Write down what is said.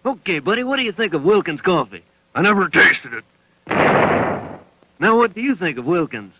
Okay, buddy, what do you think of Wilkins coffee? I never tasted it. Now, what do you think of Wilkins?